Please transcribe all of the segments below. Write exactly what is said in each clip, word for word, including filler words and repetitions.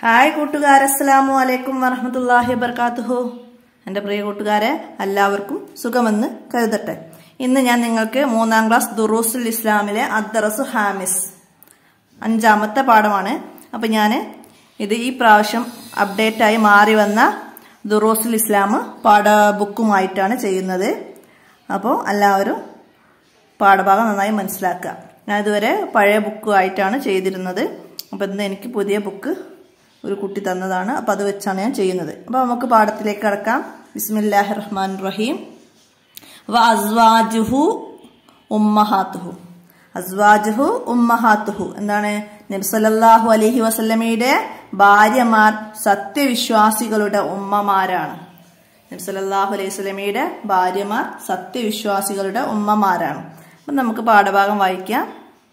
Hi കൂട്ടുകാരെ, അസ്സലാമു അലൈക്കും വറഹ്മത്തുള്ളാഹി വബറകാതുഹു. എൻ്റെ പ്രിയ കൂട്ടുകാരെ, എല്ലാവർക്കും സുഖമെന്ന് കരുതട്ടെ. ഇന്ന് ഞാൻ നിങ്ങൾക്ക് മൂന്നാം ക്ലാസ് ദുറൂസുൽ ഇസ്ലാമിലെ അദ്ദറസു ഹാമിസ് അഞ്ചാമത്തെ പാഠമാണ്. അപ്പം ഞാൻ ഇത് ഈ പ്രാവശ്യം അപ്ഡേറ്റായി മാറി വന്ന ദുറൂസുൽ ഇസ്ലാം പാഠ ബുക്കുമായിട്ടാണ് ചെയ്യുന്നത്. അപ്പോൾ എല്ലാവരും പാഠഭാഗം നന്നായി മനസ്സിലാക്കുക. ഞാൻ ഇതുവരെ പഴയ ബുക്കുമായിട്ടാണ് ചെയ്തിരുന്നത്. അപ്പം ഇന്ന് എനിക്ക് പുതിയ ബുക്ക് ഒരു കുട്ടി തന്നതാണ്. അപ്പം അത് വെച്ചാണ് ഞാൻ ചെയ്യുന്നത്. അപ്പോൾ നമുക്ക് പാഠത്തിലേക്ക് കടക്കാം. ബിസ്മില്ലാഹിർ റഹ്മാനിർ റഹീം. വ അസ്വാജുഹു ഉമ്മഹാത്തുഹു. അസ്വാജുഹു ഉമ്മഹാത്തുഹു എന്താണ്? നബി സല്ലല്ലാഹു അലൈഹി വസല്ലമയുടെ ഭാര്യമാർ സത്യവിശ്വാസികളുടെ ഉമ്മമാരാണ്. നബി സല്ലല്ലാഹു അലൈഹി വസല്ലമയുടെ ഭാര്യമാർ സത്യവിശ്വാസികളുടെ ഉമ്മമാരാണ്. അപ്പം നമുക്ക് പാഠഭാഗം വായിക്കാം.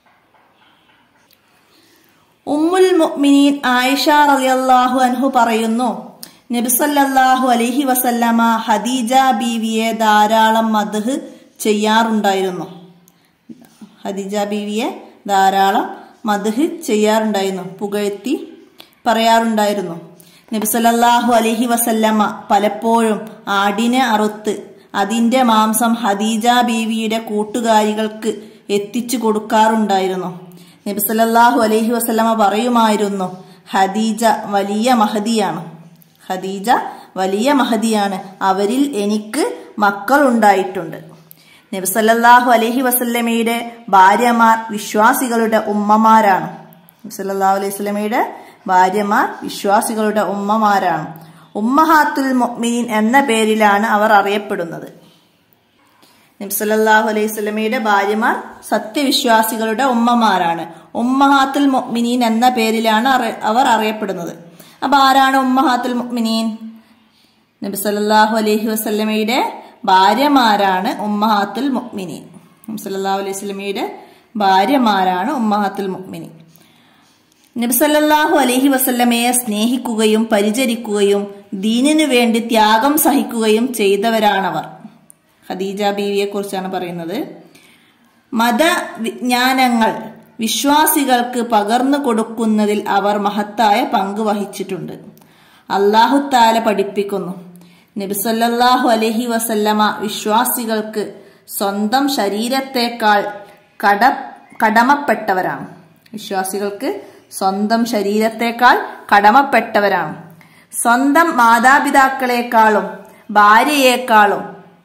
ഉമ്മുൽ മുഅ്മിനീൻ ആയിഷ റളിയല്ലാഹു അൻഹു പറയുന്നു, നബി സല്ലല്ലാഹു അലൈഹി വസല്ലമ ഖദീജ ബീവിയെ ധാരാളം മദ്ഹ് ചെയ്യാറുണ്ടായിരുന്നു. ഖദീജ ബീവിയെ ധാരാളം മദ്ഹ് ചെയ്യാറുണ്ടായിരുന്നു, പുകഴ്ത്തി പറയാറുണ്ടായിരുന്നു. നബി സല്ലല്ലാഹു അലൈഹി വസല്ലമ പലപ്പോഴും ആടിനെ അറുത്ത് അതിന്റെ മാംസം ഖദീജ ബീവിയുടെ കൂട്ടുകാരികൾക്ക് എത്തിച്ചു കൊടുക്കാറുണ്ടായിരുന്നു. നബി സല്ലല്ലാഹു അലൈഹി വസല്ലമ പറയുമായിരുന്നു, ഖദീജ വലിയ മഹദിയാണ്. ഖദീജ വലിയ മഹദിയാണ്. അവരിൽ എനിക്ക് മക്കൾ ഉണ്ടായിട്ടുണ്ട്. നബി സല്ലല്ലാഹു അലൈഹി വസല്ലമയുടെ ഭാര്യമാർ വിശ്വാസികളുടെ ഉമ്മമാരാണ്. നബി സല്ലല്ലാഹു അലൈഹി വസല്ലമയുടെ ഭാര്യമാർ വിശ്വാസികളുടെ ഉമ്മമാരാണ്. ഉമ്മഹാത്തുൽ മുഅ്മിനീൻ എന്ന പേരിലാണ് അവർ അറിയപ്പെടുന്നത്. നബി സല്ലല്ലാഹു അലൈഹി വസല്ലമയുടെ ഭാര്യമാർ സത്യവിശ്വാസികളുടെ ഉമ്മമാരാണ്. ഉമ്മഹാത്തുൽ മുഅ്മിനീൻ എന്ന പേരിലാണ് അവർ അറിയപ്പെടുന്നത്. അപ്പൊ ആരാണ് ഉമ്മഹാത്തുൽ മുഅ്മിനീൻ? നബി സല്ലല്ലാഹു അലൈഹി വസല്ലമയുടെ ഭാര്യമാരാണ് ഉമ്മഹാത്തുൽ മുഅ്മിനീൻ. നബി സല്ലല്ലാഹു അലൈഹി വസല്ലമയുടെ ഭാര്യമാരാണ് ഉമ്മഹാത്തുൽ മുഅ്മിനീൻ. നബി സല്ലല്ലാഹു അലൈഹി വസല്ലമയെ സ്നേഹിക്കുകയും പരിചരിക്കുകയും ദീനിനു വേണ്ടി ത്യാഗം സഹിക്കുകയും ചെയ്തവരാണവർ. ഖദീജ ബീവിയെ കുറിച്ചാണ് പറയുന്നത്. മതവിജ്ഞാനങ്ങൾ വിശ്വാസികൾക്ക് പകർന്നു കൊടുക്കുന്നതിൽ അവർ മഹത്തായ പങ്ക് വഹിച്ചിട്ടുണ്ട്. അല്ലാഹു തആല പഠിപ്പിക്കുന്നു, നബി സല്ലല്ലാഹു അലൈഹി വസല്ലമ വിശ്വാസികൾക്ക് സ്വന്തം ശരീരത്തെക്കാൾ കട കടമപ്പെട്ടവരാണ്. വിശ്വാസികൾക്ക് സ്വന്തം ശരീരത്തെക്കാൾ കടമപ്പെട്ടവരാണ്. സ്വന്തം മാതാപിതാക്കളെക്കാളും ഭാര്യയെക്കാളും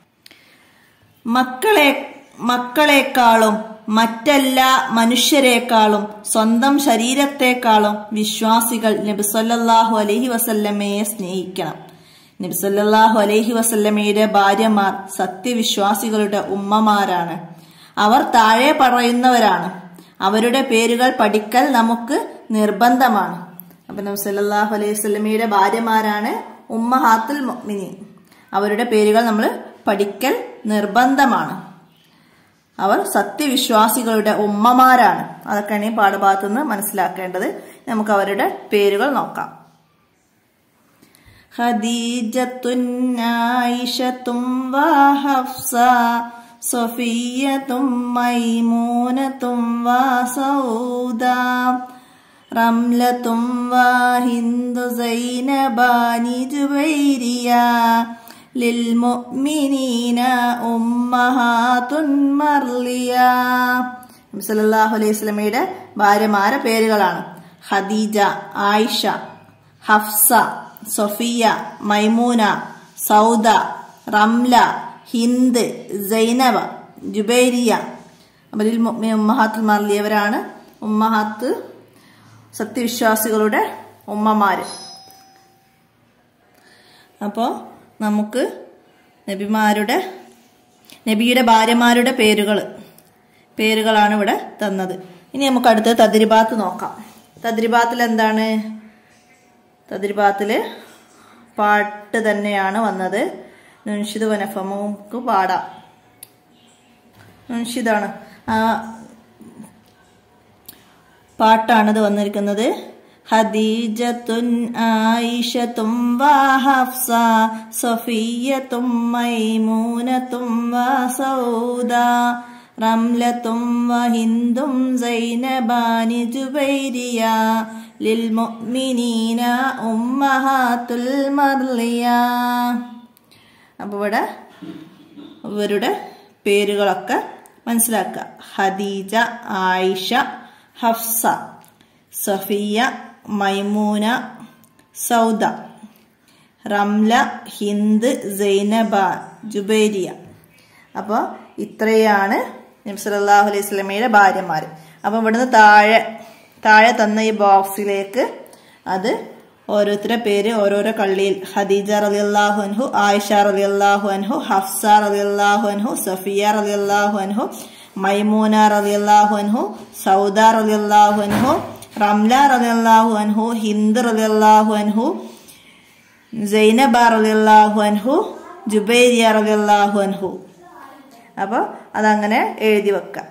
മക്കളെ മക്കളെക്കാളും മറ്റെല്ലാ മനുഷ്യരെക്കാളും സ്വന്തം ശരീരത്തെക്കാളും വിശ്വാസികൾ നബി സല്ലല്ലാഹു അലൈഹി വസല്ലമയെ സ്നേഹിക്കണം. നബി സല്ലല്ലാഹു അലൈഹി വസല്ലമയുടെ ഭാര്യമാർ സത്യവിശ്വാസികളുടെ ഉമ്മമാരാണ്. അവർ താഴെ പറയുന്നവരാണ്. അവരുടെ പേരുകൾ പഠിക്കൽ നമുക്ക് നിർബന്ധമാണ്. അപ്പൊ നബി സല്ലല്ലാഹു അലൈഹി വസല്ലമയുടെ ഭാര്യമാരാണ് ഉമ്മഹാത്തുൽ മുഅ്മിനീൻ. അവരുടെ പേരുകൾ നമ്മൾ പഠിക്കൽ നിർബന്ധമാണ്. അവർ സത്യവിശ്വാസികളുടെ ഉമ്മമാരാണ്. അതൊക്കെയാണ് ഈ പാഠഭാഗത്തു നിന്ന് മനസ്സിലാക്കേണ്ടത്. നമുക്ക് അവരുടെ പേരുകൾ നോക്കാം. ഖദീജത്തുൻ ആയിഷത്തും വഹഫ്സ സഫിയ്യത്തും മൈമൂനത്തും വസൗദ റംലത്തും വഹിന്ദു സൈനബാനി ജുബൈരിയ ലിൽമുഅ്മിനീന ഉമ്മഹാത്തുൻ മർലിയ. നബി സല്ലല്ലാഹു അലൈഹി വസല്ലമയുടെ ഭാര്യമാരുടെ പേരുകളാണ് ഖദീജ, ആയിഷ, ഹഫ്സ, സഫിയ, മൈമൂന, സൗദ, റംല, ഹിന്ദ്, സൈനബ, ജുബൈരിയ. അപ്പോൾ ലിൽ മുഅ്മിനീന ഉമ്മഹാത്തുൽ മർലിയ ഇവരാണ് ഉമ്മഹാത്ത് സത്യവിശ്വാസികളുടെ ഉമ്മമാര്. അപ്പോൾ നമുക്ക് നബിമാരുടെ നബിയുടെ ഭാര്യമാരുടെ പേരുകൾ പേരുകളാണ് ഇവിടെ തന്നത്. ഇനി നമുക്ക് അടുത്ത് തദ്രിബാത്ത് നോക്കാം. തദ്രിബാത്തിൽ എന്താണ്? തദ്രിബാത്തില് പാട്ട് തന്നെയാണ് വന്നത്. നുൻഷിദ് വനഫമു നമുക്ക് പാടാം. നുൻഷിദാണ്, ആ പാട്ടാണിത് വന്നിരിക്കുന്നത്. ഖദീജത്തുൻ ആയിഷത്തും വഹഫ്സ സഫിയ്യത്തും മൈമൂനത്തും വസൗദ റംലത്തും വഹിന്ദും സൈനബാനി ജുബൈരിയ ലിൽമുഅ്മിനീന ഉമ്മഹാത്തുൽ മർളിയ. അപ്പോൾ ഇവിടെ ഇവരുടെ പേരുകളൊക്കെ മനസ്സിലാക്കുക. ഖദീജ, ആയിഷ, ഹഫ്സ, സഫിയ, മൈമൂന, സൗദ, റംല, ഹിന്ദ്, സൈനബ, ജുബൈരിയ. അപ്പോൾ ഇത്രയാണ് നബി സല്ലല്ലാഹു അലൈഹി വസല്ലമയുടെ ഭാര്യമാർ. അപ്പം ഇവിടുന്ന് താഴെ താഴെ തന്ന ഈ ബോക്സിലേക്ക് അത് ഓരോരുത്തരുടെ പേര് ഓരോരോ കള്ളിയിൽ ഖദീജ റളിയല്ലാഹു അൻഹു, ആയിഷ റളിയല്ലാഹു അൻഹു, ഹഫ്സ റളിയല്ലാഹു അൻഹു, സഫിയ റളിയല്ലാഹു അൻഹു, മൈമൂന റളിയല്ലാഹു അൻഹു, സൗദ റളിയല്ലാഹു അൻഹു, റംല റളിയല്ലാഹു അൻഹു, ഹിന്ദ് റളിയല്ലാഹു അൻഹു, സൈനബ റളിയല്ലാഹു അൻഹു, ജുബൈരിയ റളിയല്ലാഹു അൻഹു. അപ്പോൾ അതങ്ങനെ എഴുതി വെക്കാം.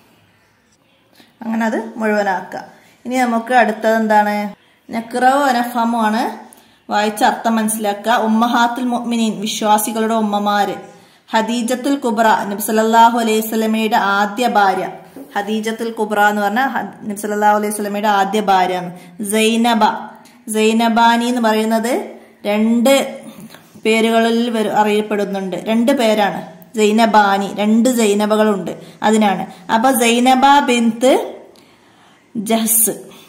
അങ്ങനെ അത് മുഴുവനാക്കുക. ഇനി നമുക്ക് അടുത്തത് എന്താണ്? നക്റഉ വനഫഹമു ആണ്. വായിച്ച അർത്ഥം മനസ്സിലാക്കുക. ഉമ്മഹാത്തുൽ മുഅ്മിനീൻ, വിശ്വാസികളുടെ ഉമ്മമാര്. ഖദീജത്തുൽ കുബ്ര, നബി സല്ലല്ലാഹു അലൈഹി വസല്ലമയുടെ ആദ്യ ഭാര്യ. ഖദീജത്തുൽ കുബ്ര എന്ന് പറഞ്ഞാൽ നബി സല്ലല്ലാഹു അലൈഹി വസല്ലമയുടെ ആദ്യ ഭാര്യ. സൈനബ, സൈനബാനി എന്ന് പറയുന്നത് രണ്ട് പേരുകളിൽ അറിയപ്പെടുന്നുണ്ട്. രണ്ട് പേരാണ് സൈനബാനി, രണ്ട് സൈനബകളുണ്ട്, അതിനാണ്. അപ്പൊ സൈനബ ബിൻത്ത് ജഹ്സ്,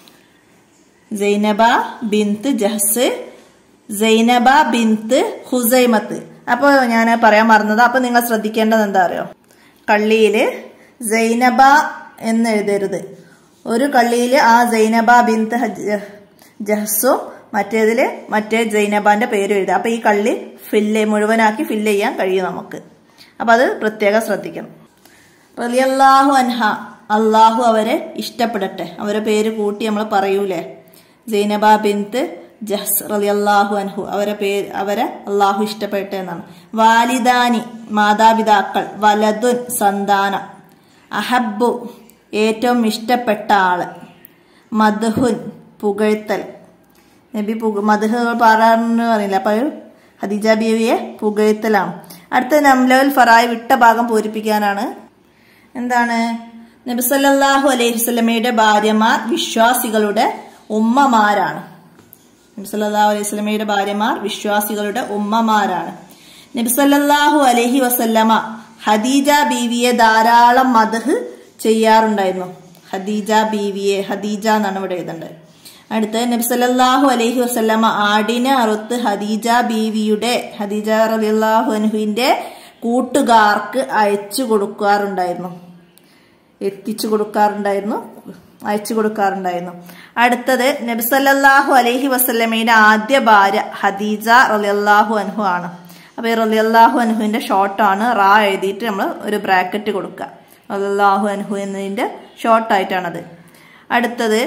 സൈനബ ബിൻത്ത് ജഹ്സ്, സൈനബ ബിൻത്ത് ഹുസൈമത്ത്. അപ്പോൾ ഞാൻ പറയാൻ മറന്നത്, അപ്പൊ നിങ്ങൾ ശ്രദ്ധിക്കേണ്ടത് എന്താ അറിയോ? കള്ളിയില് സൈനബ എന്ന് എഴുതരുത്. ഒരു കള്ളിയില് ആ സൈനബ ബിൻത്ത് ജഹ്സും മറ്റേതില് മറ്റേ സൈനബാന്റെ പേര് എഴുതുക. അപ്പൊ ഈ കള്ളി ഫില്ല് മുഴുവനാക്കി ഫില്ല് ചെയ്യാൻ കഴിയും നമുക്ക്. അപ്പൊ അത് പ്രത്യേകം ശ്രദ്ധിക്കണം. റളിയല്ലാഹു അൻഹ, അള്ളാഹു അവരെ ഇഷ്ടപ്പെടട്ടെ. അവരെ പേര് കൂട്ടി നമ്മൾ പറയൂലേ, സൈനബ ബിൻത്ത് ജഹ്സ് റളിയല്ലാഹു അൻഹു, അവരെ പേര് അവരെ അള്ളാഹു ഇഷ്ടപ്പെടട്ടെ എന്നാണ്. വാലിദാനി, മാതാപിതാക്കൾ. വലതുൻ, സന്താനം. അഹബ്ബു, ഏറ്റവും ഇഷ്ടപ്പെട്ട ആള്. മദ്ഹുൻ, പുകഴ്ത്തൽ. നബി പുക മദ്ഹ് പറയാറെന്ന് പറയില്ല, അപ്പൊ ഖദീജ ബീവിയെ പുകഴ്ത്തലാണ്. അടുത്ത നംലൽ ഫറായി, വിട്ട ഭാഗം പൂരിപ്പിക്കാനാണ്. എന്താണ്? നബി സല്ലല്ലാഹു അലൈഹി വസല്ലമയുടെ ഭാര്യമാർ വിശ്വാസികളുടെ ഉമ്മമാരാണ്. നബി സല്ലല്ലാഹു അലൈഹി വസല്ലമയുടെ ഭാര്യമാർ വിശ്വാസികളുടെ ഉമ്മമാരാണ്. നബി സല്ലല്ലാഹു അലൈഹി വസല്ലമ ഖദീജ ബീവിയെ ധാരാളം മദ്ഹ് ചെയ്യാറുണ്ടായിരുന്നു. ഖദീജ ബീവിയെ, ഖദീജ എന്നാണ് ഇവിടെ എഴുതേണ്ടത്. അടുത്ത് നബി സല്ലല്ലാഹു അലൈഹി വസല്ലമ ആടിനെ അറുത്ത് ഖദീജ ബീവിയുടെ, ഖദീജ റളിയല്ലാഹു അൻഹുവിന്റെ കൂട്ടുകാർക്ക് അയച്ചു കൊടുക്കാറുണ്ടായിരുന്നു, എത്തിച്ചു കൊടുക്കാറുണ്ടായിരുന്നു, അയച്ചു കൊടുക്കാറുണ്ടായിരുന്നു. അടുത്തത് നബി സല്ലല്ലാഹു അലൈഹി വസല്ലമയുടെ ആദ്യ ഭാര്യ ഖദീജ റളിയല്ലാഹു അൻഹു ആണ്. അപ്പൊ ഈ റളിയല്ലാഹു അൻഹുവിന്റെ ഷോർട്ടാണ്. റാ എഴുതിയിട്ട് നമ്മൾ ഒരു ബ്രാക്കറ്റ് കൊടുക്കുക. റളിയല്ലാഹു അൻഹു എന്നതിന്റെ ഷോർട്ടായിട്ടാണത്. അടുത്തത്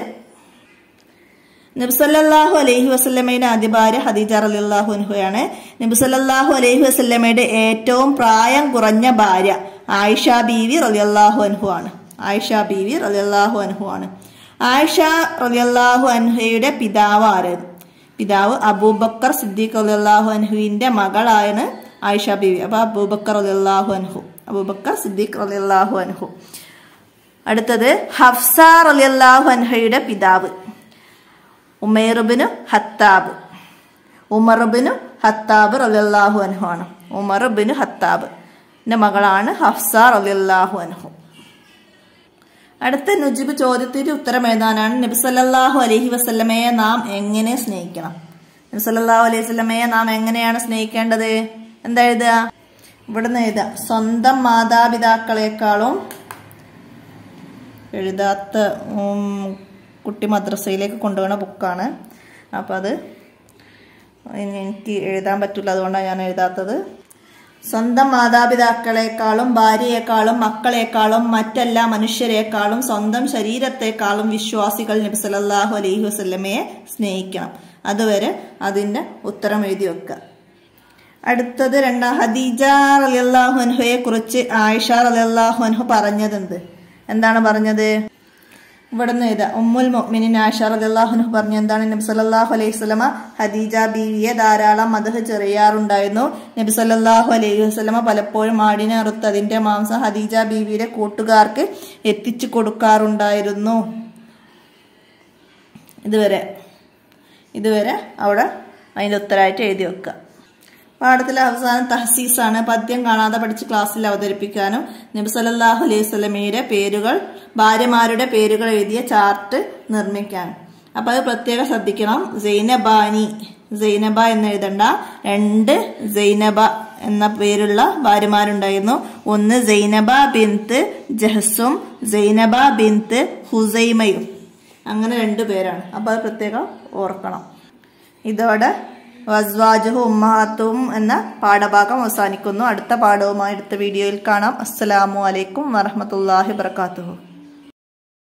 നബി സല്ലല്ലാഹു അലൈഹി വസല്ലമയുടെ ആദ്യ ഭാര്യ ഖദീജ റളിയല്ലാഹു അൻഹയാണ്. നബി സല്ലല്ലാഹു അലൈഹി വസല്ലമയുടെ ഏറ്റവും പ്രായം കുറഞ്ഞ ഭാര്യ ആയിഷ ബീവി റളിയല്ലാഹു അൻഹു ആണ്. ആയിഷ ബീവി റളിയല്ലാഹു അൻഹു ആണ്. ആയിഷ റളിയല്ലാഹു അൻഹയുടെ പിതാവ് ആരാണ്? പിതാവ് അബൂബക്കർ സിദ്ദീഖ് റളിയല്ലാഹു അൻഹുവിന്റെ മകളാണ് ആയിഷ ബീവി. അപ്പൊ അബൂബക്കർ റളിയല്ലാഹു അൻഹു, അബൂബക്കർ സിദ്ദീഖ് റളിയല്ലാഹു അൻഹു. അടുത്തത് ഹഫ്സ റളിയല്ലാഹു അൻഹയുടെ പിതാവ് ഉമൈറുബ്നു ഹത്താബ്, ഉമറുബ്നു ഹത്താബ് റളിയല്ലാഹു അൻഹു ആണ്. ഉമറുബ്നു ഹത്താബിന്റെ മകളാണ് ഹഫ്സ റളിയല്ലാഹു അൻഹു. അടുത്ത നുജിബ് ചോദ്യത്തിന്റെ ഉത്തരം എഴുതാനാണ്. നബി സല്ലല്ലാഹു അലൈഹി വസല്ലമയെ നാം എങ്ങനെ സ്നേഹിക്കണം? നബി സല്ലല്ലാഹു അലൈഹി വസല്ലമയെ നാം എങ്ങനെയാണ് സ്നേഹിക്കേണ്ടത്? എന്താ എഴുതുക? ഇവിടുന്ന് എഴുതുക, സ്വന്തം മാതാപിതാക്കളെക്കാളും. എഴുതാത്ത കുട്ടി മദ്രസയിലേക്ക് കൊണ്ടുപോകുന്ന ബുക്കാണ്. അപ്പം അത് എനിക്ക് എഴുതാൻ പറ്റില്ല, അതുകൊണ്ടാണ് ഞാൻ എഴുതാത്തത്. സ്വന്തം മാതാപിതാക്കളെക്കാളും ഭാര്യയെക്കാളും മക്കളെക്കാളും മറ്റെല്ലാ മനുഷ്യരെക്കാളും സ്വന്തം ശരീരത്തെക്കാളും വിശ്വാസികൾ നബി സല്ലല്ലാഹു അലൈഹി വസല്ലമയെ സ്നേഹിക്കണം. അതുവരെ അതിന്റെ ഉത്തരം എഴുതി വെക്കുക. അടുത്തത് രണ്ടാം, ഖദീജ റളിയല്ലാഹു അൻഹയെ കുറിച്ച് ആയിഷ റളിയല്ലാഹു അൻഹു പറഞ്ഞതെന്ത്? എന്താണ് പറഞ്ഞത്? ഇവിടുന്ന് എഴുതാ, ഉമ്മുൽ മുഅ്മിനീൻ ആയിഷ റളിയല്ലാഹു അൻഹു പറഞ്ഞു എന്താണ്? നബി സല്ലല്ലാഹു അലൈഹി വസല്ലമ ഖദീജ ബീവിയെ ധാരാളം മദ്ഹ് ചെയ്യാറുണ്ടായിരുന്നു. നബി സല്ലല്ലാഹു അലൈഹി വസല്ലമ പലപ്പോഴും ആടിനെ അറുത്ത് അതിന്റെ മാംസം ഖദീജ ബീവിയുടെ കൂട്ടുകാർക്ക് എത്തിച്ചു കൊടുക്കാറുണ്ടായിരുന്നു ഇതുവരെ ഇതുവരെ അവിടെ അതിൻ്റെ ഉത്തരമായിട്ട് എഴുതി വെക്കുക. പാഠത്തിലെ അവസാനം തഹസീസാണ്. പദ്യം കാണാതെ പഠിച്ച് ക്ലാസ്സിൽ അവതരിപ്പിക്കാനും നബി സല്ലല്ലാഹു അലൈഹി വസല്ലമയുടെ പേരുകൾ ഭാര്യമാരുടെ പേരുകൾ എഴുതിയ ചാർട്ട് നിർമ്മിക്കാനും. അപ്പൊ അത് പ്രത്യേകം ശ്രദ്ധിക്കണം. സൈനബാനി, സൈനബ എന്ന് എഴുതണ്ട. രണ്ട് സൈനബ എന്ന പേരുള്ള ഭാര്യമാരുണ്ടായിരുന്നു. ഒന്ന് സൈനബ ബിൻത്ത് ജഹ്സും സൈനബ ബിൻത്ത് ഹുസൈമയും. അങ്ങനെ രണ്ടു പേരാണ്. അപ്പൊ അത് പ്രത്യേകം ഓർക്കണം. ഇതോടെ വസ്വാജുഹു ഉമ്മഹാത്തും എന്ന പാഠഭാഗം അവസാനിക്കുന്നു. അടുത്ത പാഠവുമായി അടുത്ത വീഡിയോയിൽ കാണാം. അസ്സലാമു അലൈക്കും വറഹ്മത്തുള്ളാഹി വബറകാതുഹു.